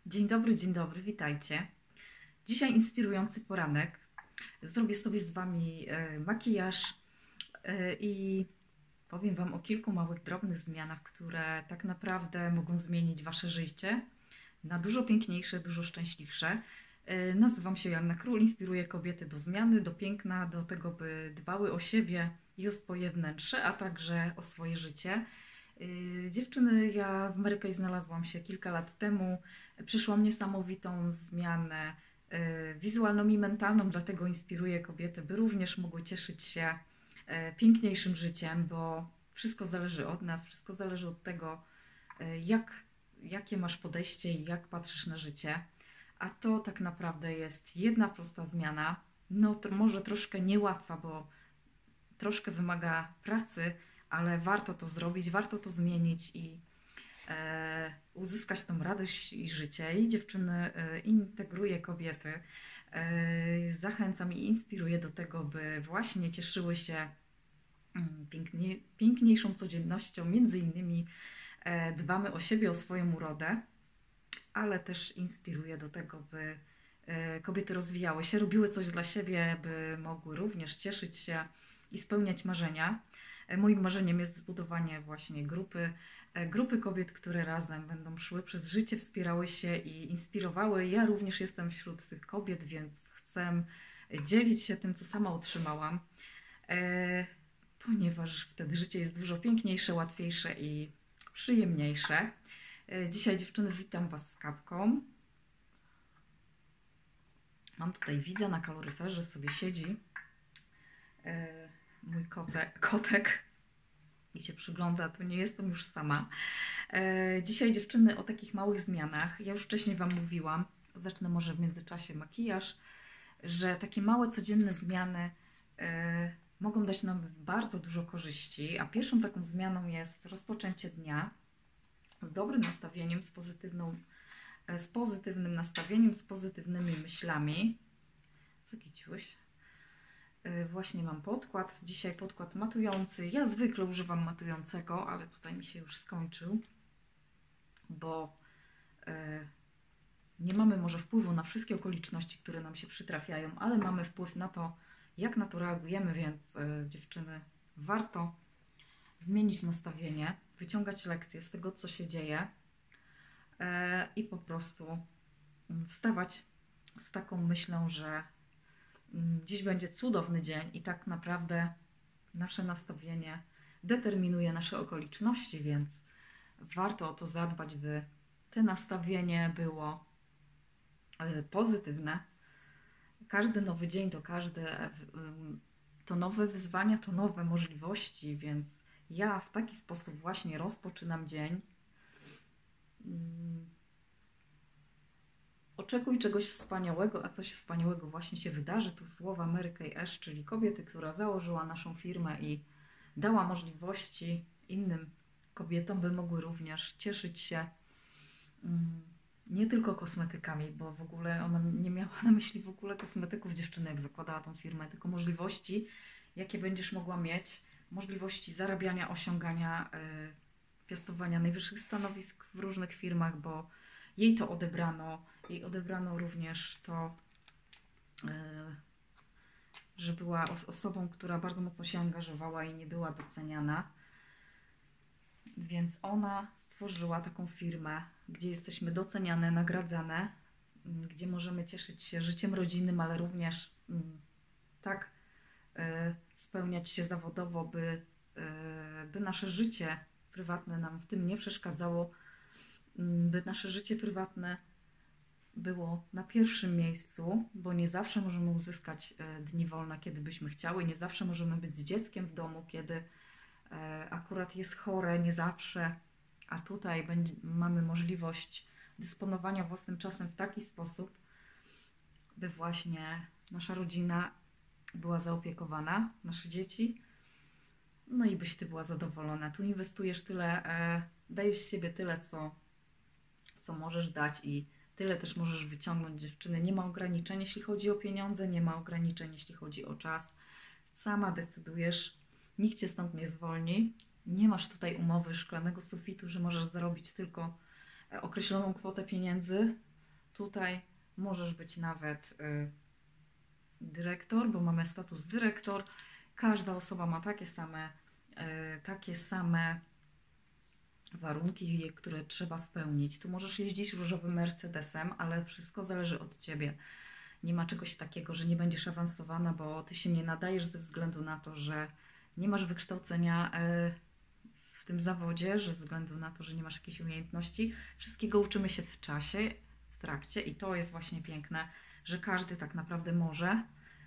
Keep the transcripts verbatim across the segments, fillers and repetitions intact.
Dzień dobry, dzień dobry, witajcie. Dzisiaj inspirujący poranek. Zrobię sobie z Wami e, makijaż e, i powiem Wam o kilku małych, drobnych zmianach, które tak naprawdę mogą zmienić Wasze życie na dużo piękniejsze, dużo szczęśliwsze. E, nazywam się Joanna Król, inspiruję kobiety do zmiany, do piękna, do tego, by dbały o siebie i o swoje wnętrze, a także o swoje życie. Dziewczyny, ja w Marykaj znalazłam się kilka lat temu. Przeszłam niesamowitą zmianę wizualną i mentalną, dlatego inspiruję kobiety, by również mogły cieszyć się piękniejszym życiem, bo wszystko zależy od nas, wszystko zależy od tego, jak, jakie masz podejście i jak patrzysz na życie. A to tak naprawdę jest jedna prosta zmiana, no to może troszkę niełatwa, bo troszkę wymaga pracy, ale warto to zrobić, warto to zmienić i e, uzyskać tą radość i życie. I dziewczyny e, integruję kobiety, e, zachęcam i inspiruję do tego, by właśnie cieszyły się mm, pięknie, piękniejszą codziennością. Między innymi e, dbamy o siebie, o swoją urodę, ale też inspiruję do tego, by e, kobiety rozwijały się, robiły coś dla siebie, by mogły również cieszyć się i spełniać marzenia. Moim marzeniem jest zbudowanie właśnie grupy, grupy kobiet, które razem będą szły przez życie, wspierały się i inspirowały. Ja również jestem wśród tych kobiet, więc chcę dzielić się tym, co sama otrzymałam, ponieważ wtedy życie jest dużo piękniejsze, łatwiejsze i przyjemniejsze. Dzisiaj, dziewczyny, witam Was z kawką. Mam tutaj widza na kaloryferze, sobie siedzi mój koce, kotek i się przygląda, to nie jestem już sama. E, dzisiaj, dziewczyny, o takich małych zmianach. Ja już wcześniej Wam mówiłam, zacznę może w międzyczasie makijaż, że takie małe, codzienne zmiany e, mogą dać nam bardzo dużo korzyści, a pierwszą taką zmianą jest rozpoczęcie dnia z dobrym nastawieniem, z, pozytywną, z pozytywnym nastawieniem, z pozytywnymi myślami. Co kiciłeś? Właśnie mam podkład, dzisiaj podkład matujący. Ja zwykle używam matującego, ale tutaj mi się już skończył, bo nie mamy może wpływu na wszystkie okoliczności, które nam się przytrafiają, ale mamy wpływ na to, jak na to reagujemy, więc dziewczyny, warto zmienić nastawienie, wyciągać lekcje z tego, co się dzieje i po prostu wstawać z taką myślą, że dziś będzie cudowny dzień i tak naprawdę nasze nastawienie determinuje nasze okoliczności, więc warto o to zadbać, by to nastawienie było pozytywne. Każdy nowy dzień to każde to nowe wyzwania, to nowe możliwości, więc ja w taki sposób właśnie rozpoczynam dzień. Oczekuj czegoś wspaniałego, a coś wspaniałego właśnie się wydarzy. To słowa Mary Kay Ash, czyli kobiety, która założyła naszą firmę i dała możliwości innym kobietom, by mogły również cieszyć się nie tylko kosmetykami, bo w ogóle ona nie miała na myśli w ogóle kosmetyków, dziewczyny, jak zakładała tą firmę, tylko możliwości, jakie będziesz mogła mieć, możliwości zarabiania, osiągania, yy, piastowania najwyższych stanowisk w różnych firmach, bo jej to odebrano. Jej odebrano również to, że była osobą, która bardzo mocno się angażowała i nie była doceniana. Więc ona stworzyła taką firmę, gdzie jesteśmy doceniane, nagradzane, gdzie możemy cieszyć się życiem rodzinnym, ale również tak spełniać się zawodowo, by, by nasze życie prywatne nam w tym nie przeszkadzało, by nasze życie prywatne było na pierwszym miejscu, bo nie zawsze możemy uzyskać dni wolne, kiedy byśmy chciały, nie zawsze możemy być z dzieckiem w domu, kiedy akurat jest chore, nie zawsze, a tutaj będzie, mamy możliwość dysponowania własnym czasem w taki sposób, by właśnie nasza rodzina była zaopiekowana, nasze dzieci, no i byś Ty była zadowolona. Tu inwestujesz tyle, dajesz z siebie tyle, co, co możesz dać i tyle też możesz wyciągnąć, dziewczyny. Nie ma ograniczeń, jeśli chodzi o pieniądze, nie ma ograniczeń, jeśli chodzi o czas. Sama decydujesz, nikt Cię stąd nie zwolni. Nie masz tutaj umowy szklanego sufitu, że możesz zarobić tylko określoną kwotę pieniędzy. tutaj możesz być nawet y, dyrektor, bo mamy status dyrektor. Każda osoba ma takie same, y, takie same warunki, które trzeba spełnić. Tu możesz jeździć różowym Mercedesem, ale wszystko zależy od Ciebie. Nie ma czegoś takiego, że nie będziesz awansowana, bo Ty się nie nadajesz ze względu na to, że nie masz wykształcenia w tym zawodzie, że ze względu na to, że nie masz jakiejś umiejętności. Wszystkiego uczymy się w czasie, w trakcie i to jest właśnie piękne, że każdy tak naprawdę może.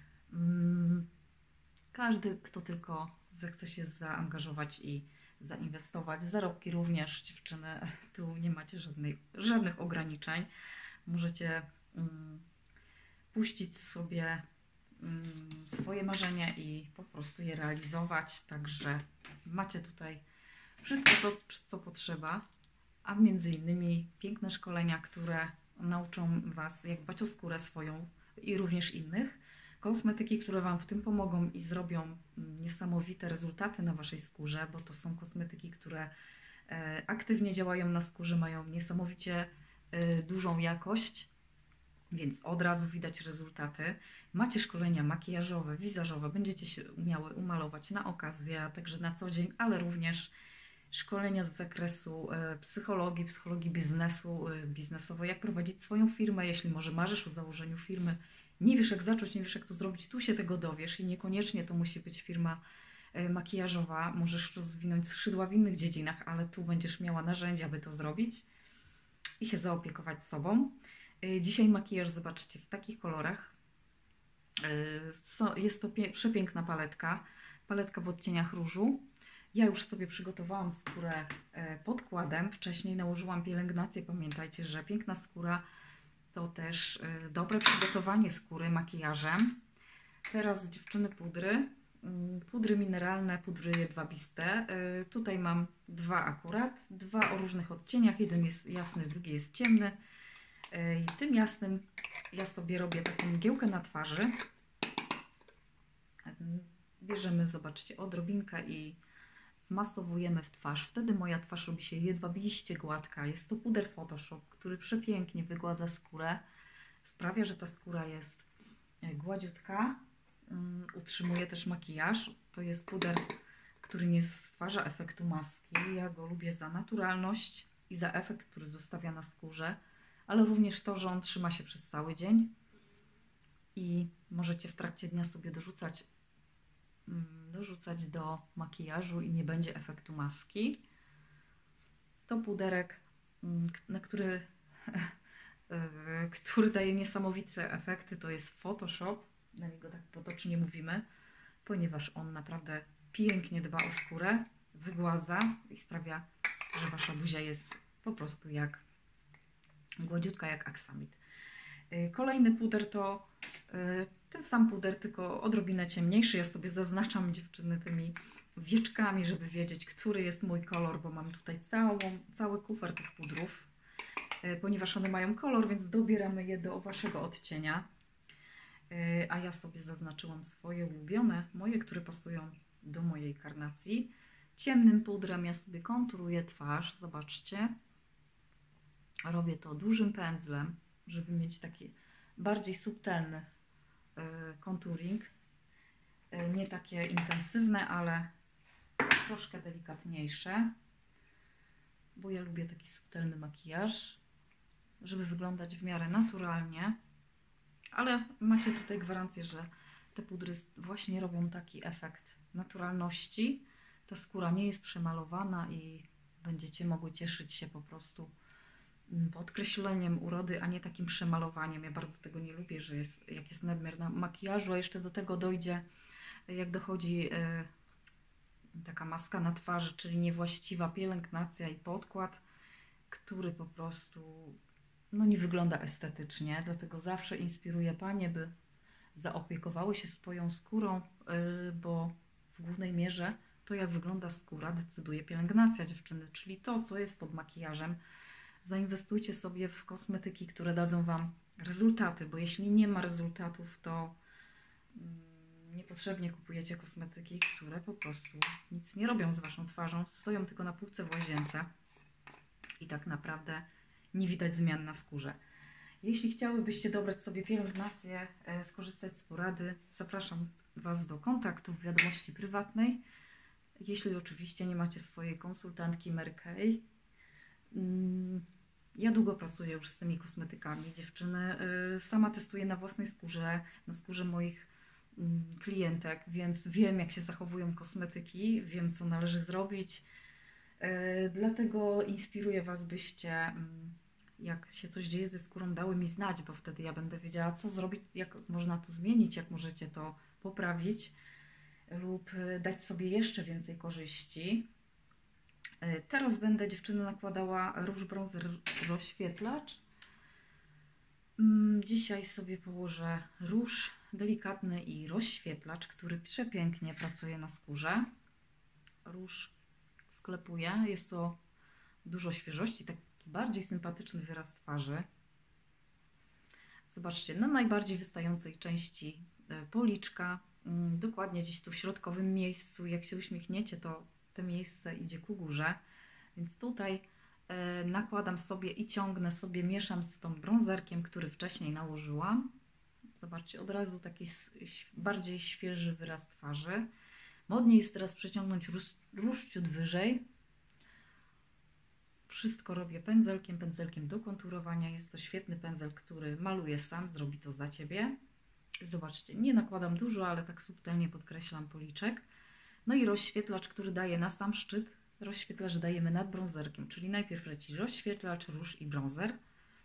Każdy, kto tylko zechce się zaangażować i zainwestować. Zarobki również, dziewczyny, tu nie macie żadnej, żadnych ograniczeń. Możecie um, puścić sobie um, swoje marzenia i po prostu je realizować. Także macie tutaj wszystko to, co potrzeba, a między innymi piękne szkolenia, które nauczą Was, jak dbać o skórę swoją i również innych. Kosmetyki, które Wam w tym pomogą i zrobią niesamowite rezultaty na Waszej skórze, bo to są kosmetyki, które aktywnie działają na skórze, mają niesamowicie dużą jakość, więc od razu widać rezultaty. Macie szkolenia makijażowe, wizażowe, będziecie się umiały umalować na okazję, także na co dzień, ale również szkolenia z zakresu psychologii, psychologii biznesu, biznesowej, jak prowadzić swoją firmę, jeśli może marzysz o założeniu firmy, nie wiesz jak zacząć, nie wiesz jak to zrobić, tu się tego dowiesz i niekoniecznie to musi być firma makijażowa, możesz rozwinąć skrzydła w innych dziedzinach, ale tu będziesz miała narzędzia, aby to zrobić i się zaopiekować sobą. Dzisiaj makijaż zobaczcie w takich kolorach. Jest to przepiękna paletka, paletka w odcieniach różu. Ja już sobie przygotowałam skórę podkładem, wcześniej nałożyłam pielęgnację. Pamiętajcie, że piękna skóra to też dobre przygotowanie skóry makijażem. Teraz dziewczyny pudry, pudry mineralne, pudry jedwabiste. Tutaj mam dwa akurat, dwa o różnych odcieniach, jeden jest jasny, drugi jest ciemny. I tym jasnym ja sobie robię taką mgiełkę na twarzy. Bierzemy, zobaczcie, odrobinkę i wmasowujemy w twarz. Wtedy moja twarz robi się jedwabiście gładka. Jest to puder Photoshop, który przepięknie wygładza skórę. Sprawia, że ta skóra jest gładziutka. Um, utrzymuje też makijaż. To jest puder, który nie stwarza efektu maski. Ja go lubię za naturalność i za efekt, który zostawia na skórze, ale również to, że on trzyma się przez cały dzień i możecie w trakcie dnia sobie dorzucać dorzucać do makijażu i nie będzie efektu maski. To puderek, na który, który daje niesamowite efekty, to jest Photoshop, na niego tak potocznie mówimy, ponieważ on naprawdę pięknie dba o skórę, wygładza i sprawia, że Wasza buzia jest po prostu jak gładziutka, jak aksamit. Kolejny puder to ten sam puder, tylko odrobinę ciemniejszy. Ja sobie zaznaczam, dziewczyny, tymi wieczkami, żeby wiedzieć, który jest mój kolor, bo mam tutaj całą, cały kufer tych pudrów, ponieważ one mają kolor, więc dobieramy je do Waszego odcienia. A ja sobie zaznaczyłam swoje ulubione, moje, które pasują do mojej karnacji. Ciemnym pudrem ja sobie konturuję twarz, zobaczcie. Robię to dużym pędzlem, żeby mieć taki bardziej subtelny konturing, nie takie intensywne, ale troszkę delikatniejsze, bo ja lubię taki subtelny makijaż, żeby wyglądać w miarę naturalnie, ale macie tutaj gwarancję, że te pudry właśnie robią taki efekt naturalności. Ta skóra nie jest przemalowana i będziecie mogły cieszyć się po prostu podkreśleniem urody, a nie takim przemalowaniem. Ja bardzo tego nie lubię, że jest, jak jest nadmiar na makijażu, a jeszcze do tego dojdzie, jak dochodzi yy, taka maska na twarzy, czyli niewłaściwa pielęgnacja i podkład, który po prostu no, nie wygląda estetycznie. Dlatego zawsze inspiruję panie, by zaopiekowały się swoją skórą, yy, bo w głównej mierze to, jak wygląda skóra, decyduje pielęgnacja dziewczyny, czyli to, co jest pod makijażem. Zainwestujcie sobie w kosmetyki, które dadzą Wam rezultaty, bo jeśli nie ma rezultatów, to niepotrzebnie kupujecie kosmetyki, które po prostu nic nie robią z Waszą twarzą, stoją tylko na półce w łazience i tak naprawdę nie widać zmian na skórze. Jeśli chciałybyście dobrać sobie pielęgnację, e, skorzystać z porady, zapraszam Was do kontaktu w wiadomości prywatnej. Jeśli oczywiście nie macie swojej konsultantki Mary Kay. Mm, ja długo pracuję już z tymi kosmetykami, dziewczyny. Y, sama testuję na własnej skórze, na skórze moich mm, klientek, więc wiem, jak się zachowują kosmetyki, wiem, co należy zrobić. Y, dlatego inspiruję Was, byście, mm, jak się coś dzieje ze skórą, dały mi znać, bo wtedy ja będę wiedziała, co zrobić, jak można to zmienić, jak możecie to poprawić lub dać sobie jeszcze więcej korzyści. Teraz będę, dziewczyny, nakładała róż bronzer rozświetlacz. Dzisiaj sobie położę róż delikatny i rozświetlacz, który przepięknie pracuje na skórze. Róż wklepuję. Jest to dużo świeżości, taki bardziej sympatyczny wyraz twarzy. Zobaczcie, na najbardziej wystającej części policzka, dokładnie gdzieś tu w środkowym miejscu. Jak się uśmiechniecie, to to miejsce idzie ku górze, więc tutaj e, nakładam sobie i ciągnę sobie, mieszam z tą bronzerkiem, który wcześniej nałożyłam. Zobaczcie, od razu taki bardziej świeży wyraz twarzy. Modniej jest teraz przeciągnąć róż, róż ciut wyżej. Wszystko robię pędzelkiem, pędzelkiem do konturowania. Jest to świetny pędzel, który maluje sam, zrobi to za Ciebie. Zobaczcie, nie nakładam dużo, ale tak subtelnie podkreślam policzek. No i rozświetlacz, który daje na sam szczyt. Rozświetlacz dajemy nad brązerkiem, czyli najpierw leci rozświetlacz, róż i brązer.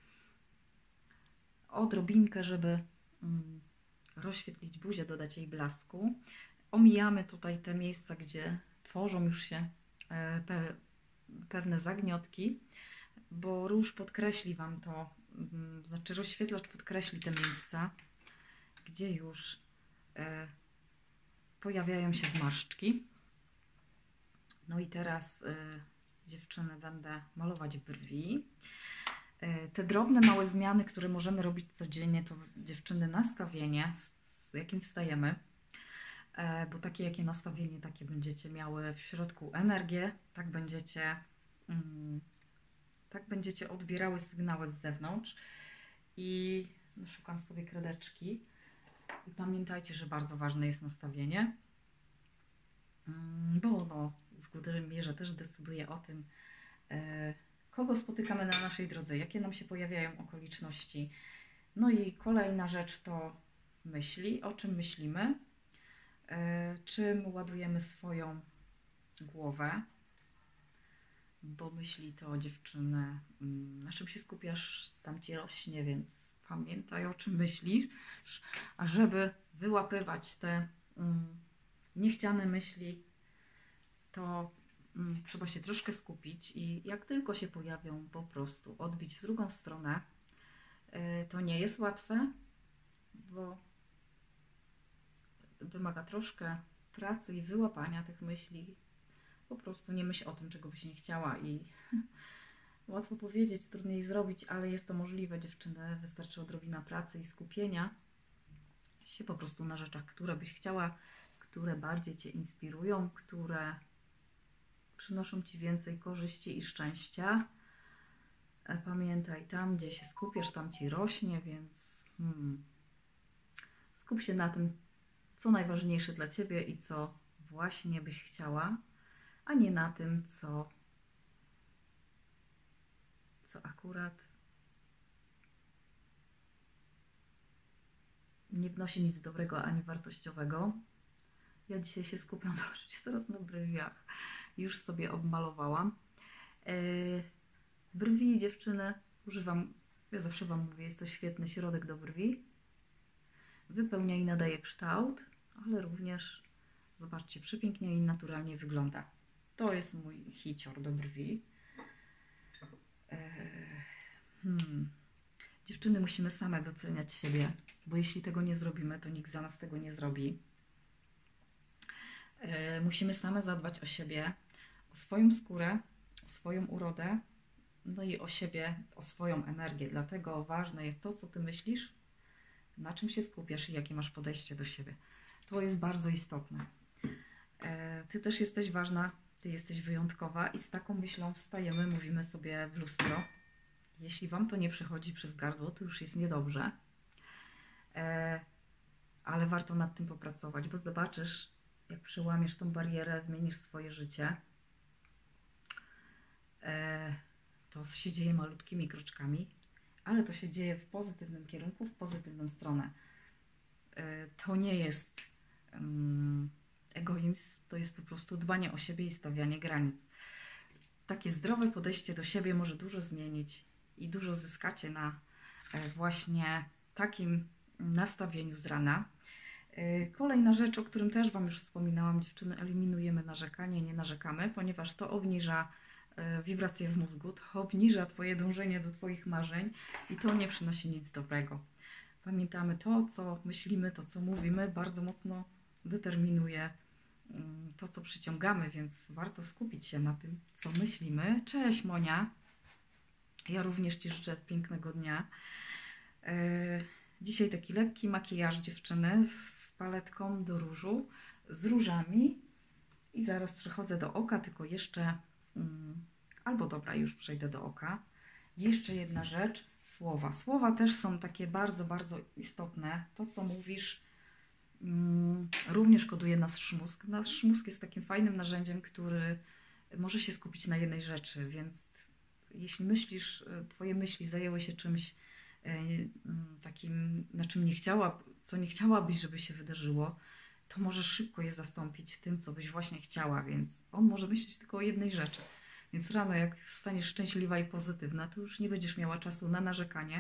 Odrobinkę, żeby mm, rozświetlić buzię, dodać jej blasku. Omijamy tutaj te miejsca, gdzie tworzą już się e, pe, pewne zagniotki, bo róż podkreśli Wam to, mm, znaczy rozświetlacz podkreśli te miejsca, gdzie już e, pojawiają się zmarszczki. No i teraz y, dziewczyny, będę malować brwi. Y, te drobne, małe zmiany, które możemy robić codziennie, to dziewczyny nastawienie, z, z jakim wstajemy, y, bo takie jakie nastawienie, takie będziecie miały w środku energię, tak będziecie, y, tak będziecie odbierały sygnały z zewnątrz. I no, szukam sobie kredeczki. I pamiętajcie, że bardzo ważne jest nastawienie, bo ono w dużej mierze też decyduje o tym, kogo spotykamy na naszej drodze, jakie nam się pojawiają okoliczności. No i kolejna rzecz to myśli, o czym myślimy, czym ładujemy swoją głowę, bo myśli to, dziewczyny, na czym się skupiasz, tam Ci rośnie, więc pamiętaj, o czym myślisz, a żeby wyłapywać te um, niechciane myśli, to um, trzeba się troszkę skupić i jak tylko się pojawią, po prostu odbić w drugą stronę. Yy, to nie jest łatwe, bo wymaga troszkę pracy i wyłapania tych myśli. Po prostu nie myśl o tym, czego byś nie chciała i łatwo powiedzieć, trudniej zrobić, ale jest to możliwe, dziewczyny. Wystarczy odrobina pracy i skupienia się po prostu na rzeczach, które byś chciała, które bardziej Cię inspirują, które przynoszą Ci więcej korzyści i szczęścia. Pamiętaj, tam gdzie się skupiasz, tam Ci rośnie, więc hmm, skup się na tym, co najważniejsze dla Ciebie i co właśnie byś chciała, a nie na tym, co co akurat nie wnosi nic dobrego ani wartościowego. Ja dzisiaj się skupiam, zobaczcie, teraz na brwiach. Już sobie obmalowałam. Yy, brwi, dziewczyny, używam, ja zawsze Wam mówię, jest to świetny środek do brwi. Wypełnia i nadaje kształt, ale również, zobaczcie, przepięknie i naturalnie wygląda. To jest mój hicior do brwi. Hmm. Dziewczyny, musimy same doceniać siebie, bo jeśli tego nie zrobimy, to nikt za nas tego nie zrobi. Yy, musimy same zadbać o siebie, o swoją skórę, o swoją urodę, no i o siebie, o swoją energię. Dlatego ważne jest to, co Ty myślisz, na czym się skupiasz i jakie masz podejście do siebie. To jest bardzo istotne. Yy, ty też jesteś ważna, Ty jesteś wyjątkowa i z taką myślą wstajemy, mówimy sobie w lustro. Jeśli Wam to nie przechodzi przez gardło, to już jest niedobrze. E, ale warto nad tym popracować, bo zobaczysz, jak przełamiesz tą barierę, zmienisz swoje życie, e, to się dzieje malutkimi kroczkami, ale to się dzieje w pozytywnym kierunku, w pozytywną stronę. E, to nie jest um, egoizm, to jest po prostu dbanie o siebie i stawianie granic. Takie zdrowe podejście do siebie może dużo zmienić i dużo zyskacie na e, właśnie takim nastawieniu z rana. Kolejna rzecz, o którym też Wam już wspominałam, dziewczyny, eliminujemy narzekanie, nie narzekamy, ponieważ to obniża wibracje w mózgu, to obniża Twoje dążenie do Twoich marzeń i to nie przynosi nic dobrego. Pamiętamy, to co myślimy, to co mówimy bardzo mocno determinuje to, co przyciągamy, więc warto skupić się na tym, co myślimy. Cześć Monia, ja również Ci życzę pięknego dnia. Dzisiaj taki lekki makijaż dziewczyny z paletką do różu, z różami i zaraz przechodzę do oka, tylko jeszcze, um, albo dobra, już przejdę do oka. Jeszcze jedna rzecz, słowa. Słowa też są takie bardzo, bardzo istotne. To, co mówisz, um, również koduje nasz mózg. Nasz mózg jest takim fajnym narzędziem, który może się skupić na jednej rzeczy, więc jeśli myślisz, Twoje myśli zajęły się czymś takim, na czym nie chciała, co nie chciałabyś, żeby się wydarzyło, to możesz szybko je zastąpić w tym, co byś właśnie chciała, więc on może myśleć tylko o jednej rzeczy. Więc rano, jak wstaniesz szczęśliwa i pozytywna, to już nie będziesz miała czasu na narzekanie,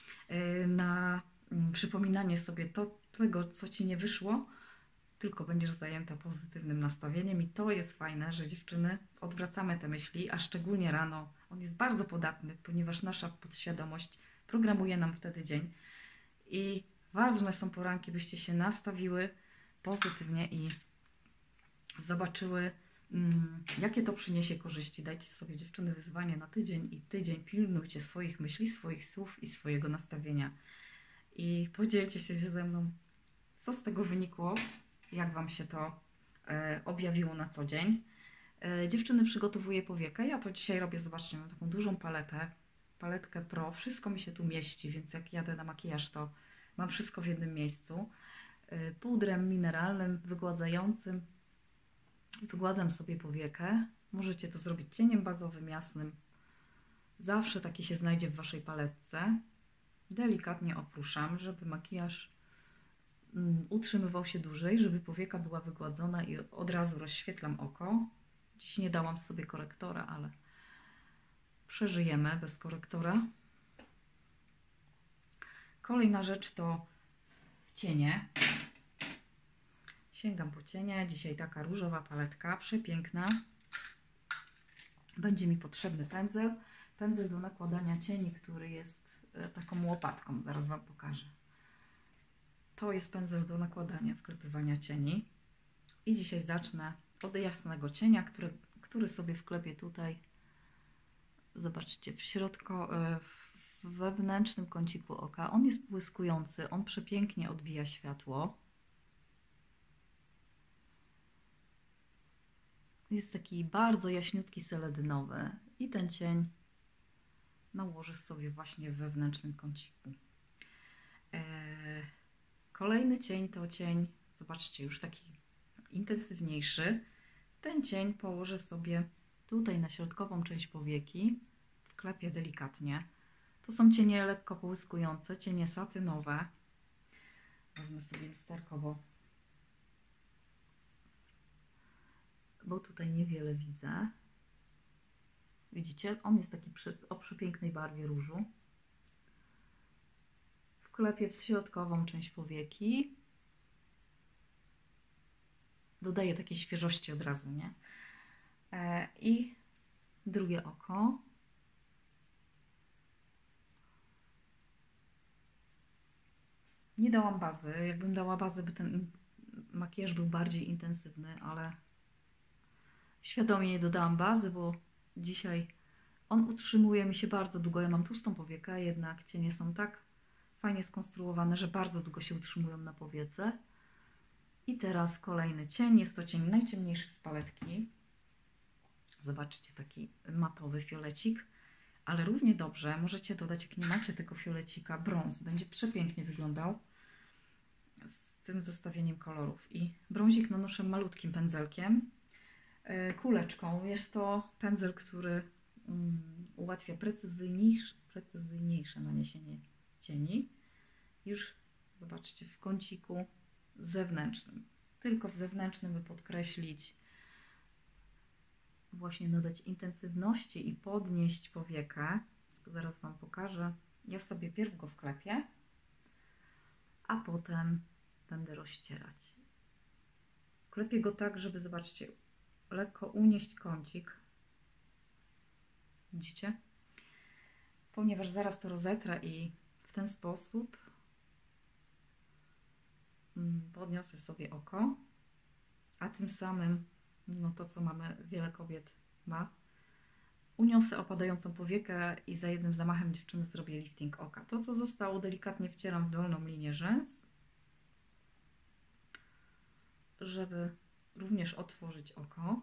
na przypominanie sobie to, tego, co Ci nie wyszło, tylko będziesz zajęta pozytywnym nastawieniem i to jest fajne, że dziewczyny odwracamy te myśli, a szczególnie rano. On jest bardzo podatny, ponieważ nasza podświadomość programuje nam wtedy dzień i ważne są poranki, byście się nastawiły pozytywnie i zobaczyły, mm, jakie to przyniesie korzyści. Dajcie sobie, dziewczyny, wyzwanie na tydzień i tydzień pilnujcie swoich myśli, swoich słów i swojego nastawienia i podzielcie się ze mną, co z tego wynikło, jak Wam się to e, objawiło na co dzień. E, dziewczyny, przygotowuję powiekę. Ja to dzisiaj robię, zobaczcie, mam taką dużą paletę, paletkę Pro. Wszystko mi się tu mieści, więc jak jadę na makijaż, to mam wszystko w jednym miejscu. E, pudrem mineralnym, wygładzającym. Wygładzam sobie powiekę. Możecie to zrobić cieniem bazowym, jasnym. Zawsze taki się znajdzie w Waszej paletce. Delikatnie opruszam, żeby makijaż utrzymywał się dłużej, żeby powieka była wygładzona i od razu rozświetlam oko. Dziś nie dałam sobie korektora, ale przeżyjemy bez korektora. Kolejna rzecz to cienie. Sięgam po cienie. Dzisiaj taka różowa paletka, przepiękna. Będzie mi potrzebny pędzel. Pędzel do nakładania cieni, który jest taką łopatką. Zaraz Wam pokażę. To jest pędzel do nakładania, wklepywania cieni. I dzisiaj zacznę od jasnego cienia, który, który sobie wklepię tutaj. Zobaczcie, w środku, w wewnętrznym kąciku oka. On jest błyskujący, on przepięknie odbija światło. Jest taki bardzo jaśniutki, seledynowy. I ten cień nałożę sobie właśnie w wewnętrznym kąciku. Eee, Kolejny cień to cień, zobaczcie, już taki intensywniejszy. Ten cień położę sobie tutaj na środkową część powieki. Wklepię delikatnie. To są cienie lekko połyskujące, cienie satynowe. Wezmę sobie lusterko, bo, bo tutaj niewiele widzę. Widzicie? On jest taki przy, o przepięknej barwie różu. Wklepię w środkową część powieki. Dodaję takiej świeżości od razu, nie? E, I drugie oko. Nie dałam bazy. Jakbym dała bazę, by ten makijaż był bardziej intensywny, ale świadomie nie dodałam bazy, bo dzisiaj on utrzymuje mi się bardzo długo. Ja mam tłustą powiekę, jednak cienie są tak fajnie skonstruowane, że bardzo długo się utrzymują na powiece. I teraz kolejny cień. Jest to cień najciemniejszy z paletki. Zobaczcie, taki matowy fiolecik. ale równie dobrze możecie dodać, jak nie macie tego fiolecika, brąz. Będzie przepięknie wyglądał z tym zestawieniem kolorów. I brązik nanoszę malutkim pędzelkiem, kuleczką. Jest to pędzel, który um, ułatwia precyzyjniejsze, precyzyjniejsze naniesienie cieni. Już zobaczcie, w kąciku zewnętrznym. Tylko w zewnętrznym, by podkreślić, właśnie nadać intensywności i podnieść powiekę. Zaraz Wam pokażę. Ja sobie pierw go wklepię, a potem będę rozcierać. Klepię go tak, żeby, zobaczcie, lekko unieść kącik. Widzicie? Ponieważ zaraz to rozetrę i w ten sposób podniosę sobie oko, a tym samym, no to co mamy, wiele kobiet ma, uniosę opadającą powiekę i za jednym zamachem dziewczyny zrobię lifting oka. To, co zostało, delikatnie wcieram w dolną linię rzęs, żeby również otworzyć oko.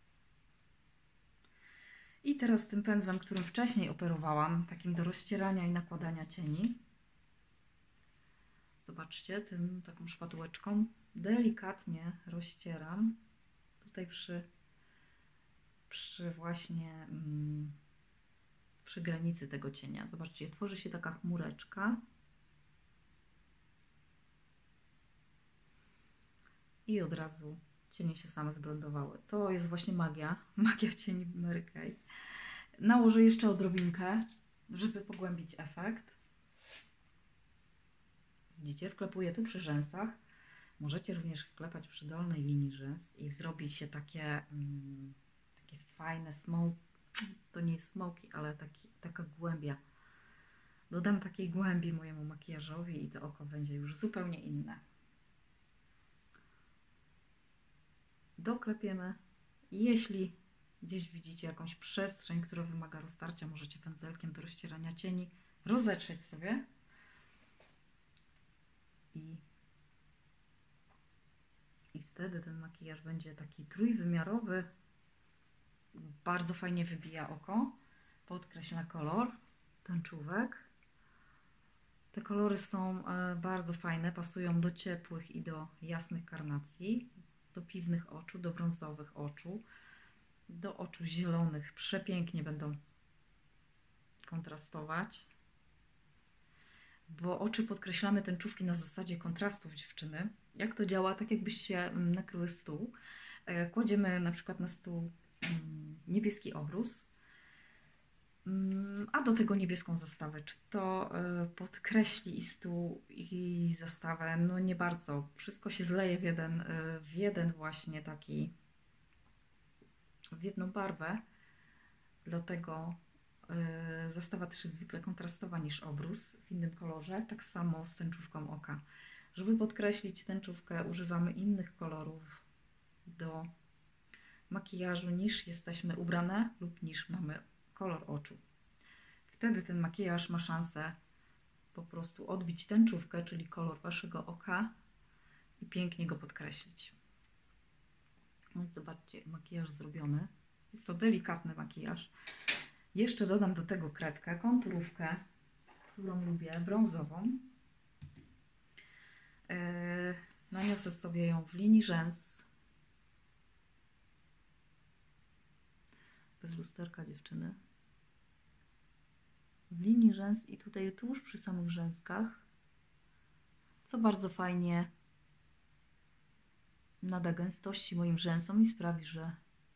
I teraz tym pędzlem, którym wcześniej operowałam, takim do rozcierania i nakładania cieni, zobaczcie, tym taką szpatułeczką delikatnie rozcieram tutaj przy, przy właśnie mm, przy granicy tego cienia. Zobaczcie, tworzy się taka chmureczka i od razu cienie się same zblendowały. To jest właśnie magia, magia cieni Mary Kay. Nałożę jeszcze odrobinkę, żeby pogłębić efekt. Widzicie, wklepuję tu przy rzęsach. Możecie również wklepać przy dolnej linii rzęs i zrobi się takie, mm, takie fajne smoke. To nie jest smoki, ale taki, taka głębia. Dodam takiej głębi mojemu makijażowi i to oko będzie już zupełnie inne. Doklepiemy. Jeśli gdzieś widzicie jakąś przestrzeń, która wymaga roztarcia, możecie pędzelkiem do rozcierania cieni rozetrzeć sobie i, i wtedy ten makijaż będzie taki trójwymiarowy, bardzo fajnie wybija oko, podkreśla kolor, tęczówek. Te kolory są bardzo fajne, pasują do ciepłych i do jasnych karnacji, do piwnych oczu, do brązowych oczu, do oczu zielonych. Przepięknie będą kontrastować, bo oczy podkreślamy tęczówki na zasadzie kontrastów dziewczyny. Jak to działa? Tak jakbyście nakryły stół. Kładziemy na przykład na stół niebieski obrus, a do tego niebieską zastawę. Czy to podkreśli i stół, i zastawę? No nie bardzo. Wszystko się zleje w jeden, w jeden właśnie taki, w jedną barwę. Dlatego zastawa też jest zwykle kontrastowa niż obrus w innym kolorze. Tak samo z tęczówką oka. Żeby podkreślić tęczówkę, używamy innych kolorów do makijażu niż jesteśmy ubrane lub niż mamy kolor oczu. Wtedy ten makijaż ma szansę po prostu odbić tęczówkę, czyli kolor waszego oka i pięknie go podkreślić. No i zobaczcie, makijaż zrobiony. Jest to delikatny makijaż. Jeszcze dodam do tego kredkę, konturówkę, którą lubię, brązową. Yy, naniosę sobie ją w linii rzęs. Bez lusterka dziewczyny. W linii rzęs i tutaj tuż przy samych rzęskach, co bardzo fajnie nada gęstości moim rzęsom i sprawi, że,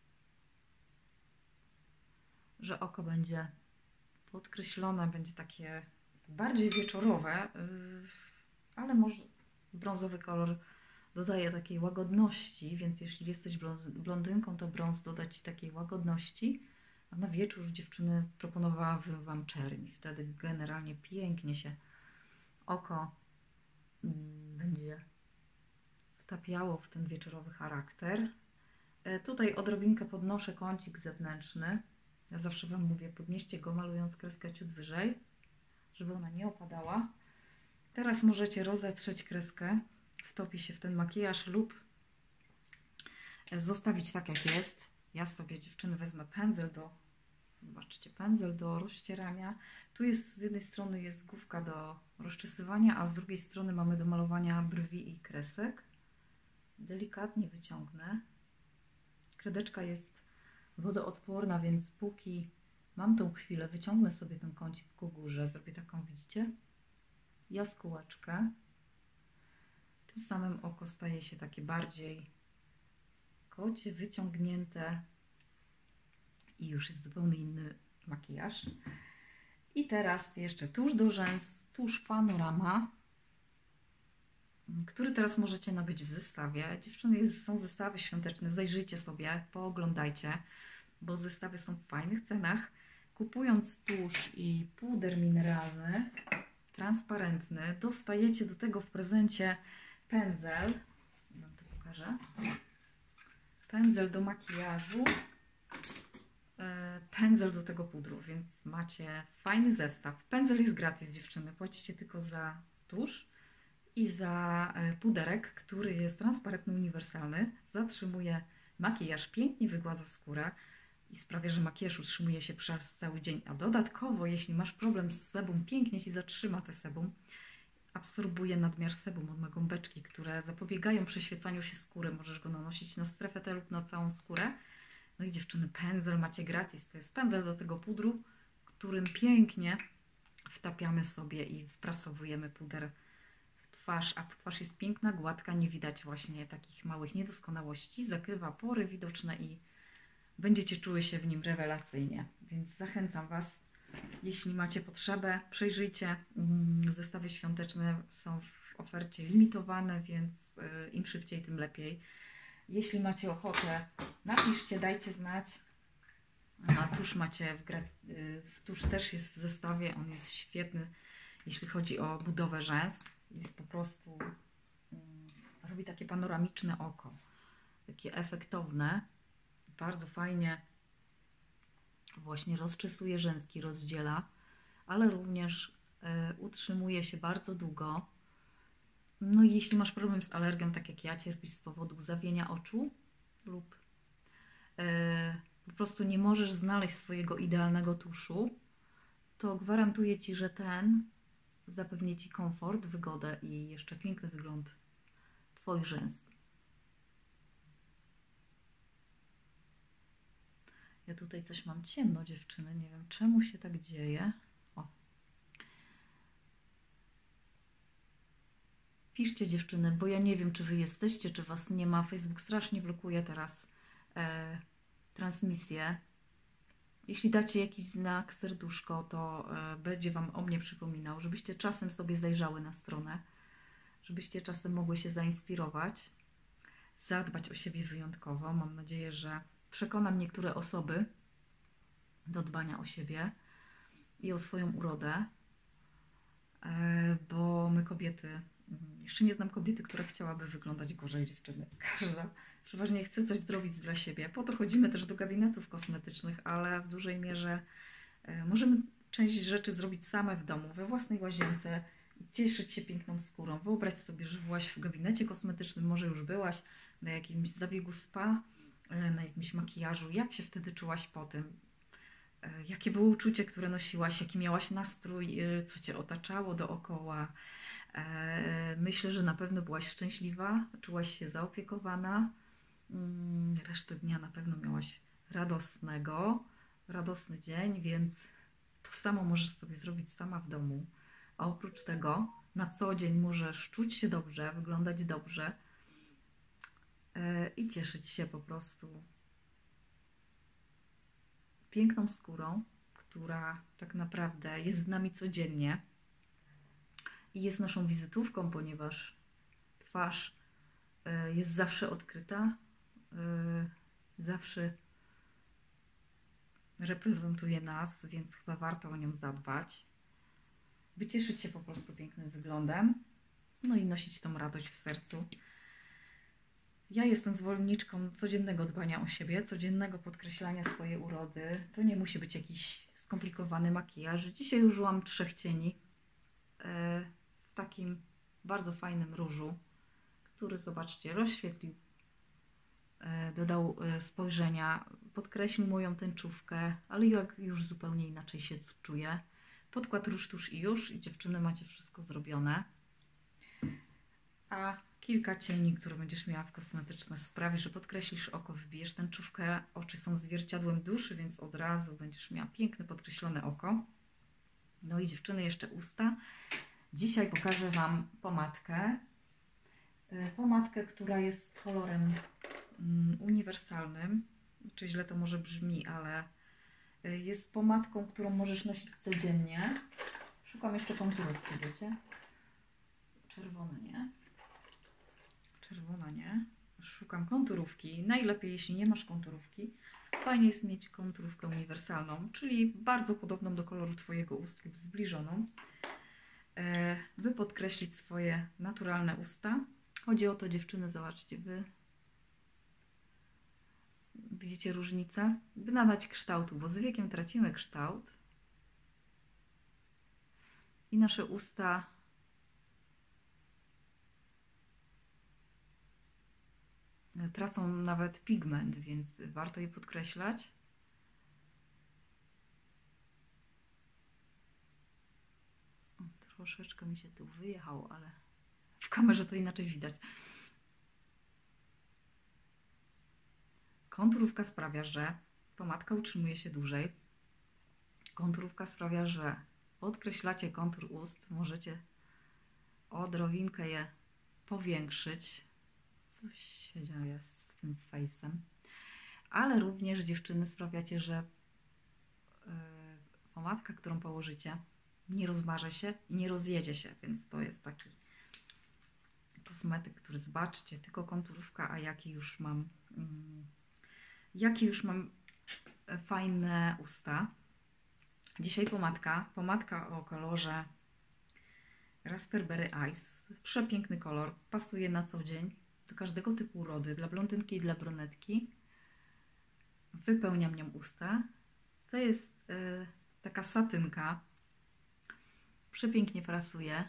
że oko będzie podkreślone, będzie takie bardziej wieczorowe, ale może brązowy kolor dodaje takiej łagodności, więc jeśli jesteś blondynką, to brąz doda ci takiej łagodności, a na wieczór dziewczyny proponowałabym Wam czerni. Wtedy generalnie pięknie się oko będzie wtapiało w ten wieczorowy charakter. Tutaj odrobinkę podnoszę kącik zewnętrzny. Ja zawsze Wam mówię, podnieście go malując kreskę ciut wyżej, żeby ona nie opadała. Teraz możecie rozetrzeć kreskę, wtopi się w ten makijaż lub zostawić tak jak jest. Ja sobie dziewczyny wezmę pędzel do Zobaczcie, pędzel do rozcierania. Tu jest z jednej strony jest główka do rozczesywania, a z drugiej strony mamy do malowania brwi i kresek. Delikatnie wyciągnę. Kredeczka jest wodoodporna, więc póki mam tą chwilę, wyciągnę sobie ten kącik ku górze. Zrobię taką, widzicie, jaskółeczkę. Tym samym oko staje się takie bardziej kocie, wyciągnięte i już jest zupełnie inny makijaż. I teraz jeszcze tusz do rzęs, tusz Fanorama, który teraz możecie nabyć w zestawie. Dziewczyny, jest, są zestawy świąteczne, zajrzyjcie sobie, pooglądajcie, bo zestawy są w fajnych cenach. Kupując tusz i puder mineralny, transparentny, dostajecie do tego w prezencie pędzel. Wam to pokażę. Pędzel do makijażu, pędzel do tego pudru, więc macie fajny zestaw. Pędzel jest gratis, dziewczyny, płacicie tylko za tusz i za puderek, który jest transparentny, uniwersalny, zatrzymuje makijaż, pięknie wygładza skórę i sprawia, że makijaż utrzymuje się przez cały dzień. A dodatkowo, jeśli masz problem z sebum, pięknie Ci zatrzyma te sebum, absorbuje nadmiar sebum od ma gąbeczki, które zapobiegają przeświecaniu się skóry. Możesz go nanosić na strefę T lub na całą skórę. No i dziewczyny, pędzel macie gratis. To jest pędzel do tego pudru, którym pięknie wtapiamy sobie i wprasowujemy puder w twarz. A twarz jest piękna, gładka, nie widać właśnie takich małych niedoskonałości. Zakrywa pory widoczne i będziecie czuły się w nim rewelacyjnie. Więc zachęcam Was, jeśli macie potrzebę, przejrzyjcie. Zestawy świąteczne są w ofercie limitowane, więc im szybciej, tym lepiej. Jeśli macie ochotę, napiszcie, dajcie znać. A tusz macie, w, w tusz też jest w zestawie, on jest świetny, jeśli chodzi o budowę rzęs. Jest po prostu, um, robi takie panoramiczne oko, takie efektowne, bardzo fajnie właśnie rozczesuje rzęski, rozdziela, ale również y, utrzymuje się bardzo długo. No i jeśli masz problem z alergią, tak jak ja, cierpisz z powodu zawienia oczu lub yy, po prostu nie możesz znaleźć swojego idealnego tuszu, to gwarantuję Ci, że ten zapewni Ci komfort, wygodę i jeszcze piękny wygląd Twoich rzęs. Ja tutaj coś mam ciemno, dziewczyny, nie wiem czemu się tak dzieje. O. Piszcie, dziewczyny, bo ja nie wiem, czy Wy jesteście, czy Was nie ma. Facebook strasznie blokuje teraz e, transmisję. Jeśli dacie jakiś znak, serduszko, to e, będzie Wam o mnie przypominał, żebyście czasem sobie zajrzały na stronę, żebyście czasem mogły się zainspirować, zadbać o siebie wyjątkowo. Mam nadzieję, że przekonam niektóre osoby do dbania o siebie i o swoją urodę, e, bo my kobiety, jeszcze nie znam kobiety, która chciałaby wyglądać gorzej, dziewczyny. Każda przeważnie chce coś zrobić dla siebie. Po to chodzimy też do gabinetów kosmetycznych, ale w dużej mierze e, możemy część rzeczy zrobić same w domu, we własnej łazience i cieszyć się piękną skórą. Wyobraź sobie, że byłaś w gabinecie kosmetycznym, może już byłaś na jakimś zabiegu spa, e, na jakimś makijażu. Jak się wtedy czułaś po tym? E, jakie było uczucie, które nosiłaś? Jaki miałaś nastrój? E, co Cię otaczało dookoła? Myślę, że na pewno byłaś szczęśliwa, czułaś się zaopiekowana. Resztę dnia na pewno miałaś radosnego, radosny dzień, więc to samo możesz sobie zrobić sama w domu. A oprócz tego na co dzień możesz czuć się dobrze, wyglądać dobrze i cieszyć się po prostu piękną skórą, która tak naprawdę jest z nami codziennie. I jest naszą wizytówką, ponieważ twarz jest zawsze odkryta, zawsze reprezentuje nas, więc chyba warto o nią zadbać, by cieszyć się po prostu pięknym wyglądem, no i nosić tą radość w sercu. Ja jestem zwolenniczką codziennego dbania o siebie, codziennego podkreślania swojej urody. To nie musi być jakiś skomplikowany makijaż. Dzisiaj użyłam trzech cieni w takim bardzo fajnym różu, który, zobaczcie, rozświetlił e, dodał e, spojrzenia, podkreślił moją tęczówkę, ale jak już zupełnie inaczej się czuję. Podkład róż, tusz i już i dziewczyny macie wszystko zrobione. A kilka cieni, które będziesz miała w kosmetyczne, sprawi, że podkreślisz oko, wybijesz tęczówkę. Oczy są zwierciadłem duszy, więc od razu będziesz miała piękne, podkreślone oko. No i dziewczyny, jeszcze usta. Dzisiaj pokażę Wam pomadkę. Pomadkę, która jest kolorem uniwersalnym. Czy źle to może brzmi, ale jest pomadką, którą możesz nosić codziennie. Szukam jeszcze konturówki, wiecie? Czerwone nie. Czerwona nie. Szukam konturówki. Najlepiej, jeśli nie masz konturówki. Fajnie jest mieć konturówkę uniwersalną, czyli bardzo podobną do koloru Twojego ust lub zbliżoną, by podkreślić swoje naturalne usta. Chodzi o to, dziewczyny, zobaczcie, Wy widzicie różnicę? By nadać kształtu, bo z wiekiem tracimy kształt i nasze usta tracą nawet pigment, więc warto je podkreślać. O, troszeczkę mi się tu wyjechało, ale w kamerze to inaczej widać. Konturówka sprawia, że pomadka utrzymuje się dłużej. Konturówka sprawia, że podkreślacie kontur ust, możecie odrobinkę je powiększyć. Coś się dzieje z tym face'em. Ale również, dziewczyny, sprawiacie, że yy, pomadka, którą położycie, nie rozmaże się i nie rozjedzie się, więc to jest taki kosmetyk, który, zobaczcie, tylko konturówka, a jaki już mam yy, jakie już mam fajne usta. Dzisiaj pomadka, pomadka o kolorze Raspberry Ice. Przepiękny kolor, pasuje na co dzień, do każdego typu urody, dla blondynki i dla brunetki. Wypełniam nią usta. To jest y, taka satynka. Przepięknie prasuje.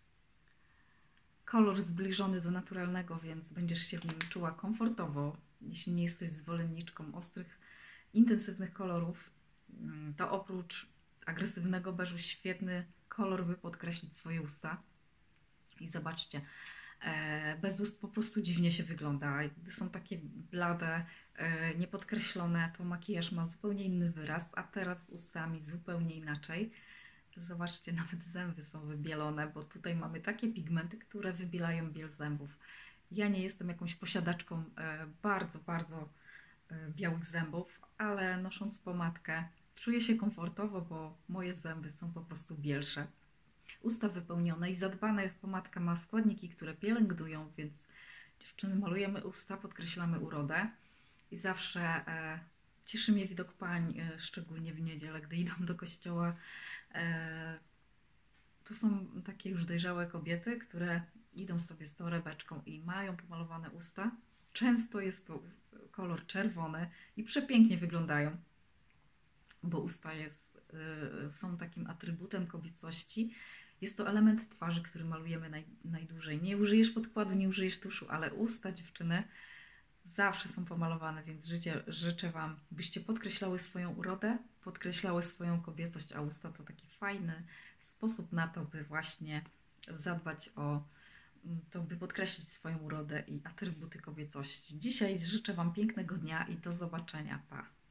Kolor zbliżony do naturalnego, więc będziesz się w nim czuła komfortowo. Jeśli nie jesteś zwolenniczką ostrych, intensywnych kolorów, to oprócz agresywnego beżu świetny kolor, by podkreślić swoje usta. I zobaczcie, bez ust po prostu dziwnie się wygląda. Gdy są takie blade, niepodkreślone, to makijaż ma zupełnie inny wyraz, a teraz z ustami zupełnie inaczej. Zobaczcie, nawet zęby są wybielone, bo tutaj mamy takie pigmenty, które wybielają biel zębów. Ja nie jestem jakąś posiadaczką e, bardzo, bardzo e, białych zębów, ale nosząc pomadkę czuję się komfortowo, bo moje zęby są po prostu bielsze. Usta wypełnione i zadbane. Pomadka ma składniki, które pielęgnują, więc dziewczyny, malujemy usta, podkreślamy urodę i zawsze e, cieszy mnie widok pań, e, szczególnie w niedzielę, gdy idą do kościoła. E, to są takie już dojrzałe kobiety, które idą sobie z torebeczką i mają pomalowane usta. Często jest to kolor czerwony i przepięknie wyglądają, bo usta jest, y, są takim atrybutem kobiecości. Jest to element twarzy, który malujemy naj, najdłużej. Nie użyjesz podkładu, nie użyjesz tuszu, ale usta, dziewczyny, zawsze są pomalowane, więc życie, życzę Wam, byście podkreślały swoją urodę, podkreślały swoją kobiecość, a usta to taki fajny sposób na to, by właśnie zadbać o to, by podkreślić swoją urodę i atrybuty kobiecości. Dzisiaj życzę Wam pięknego dnia i do zobaczenia. Pa!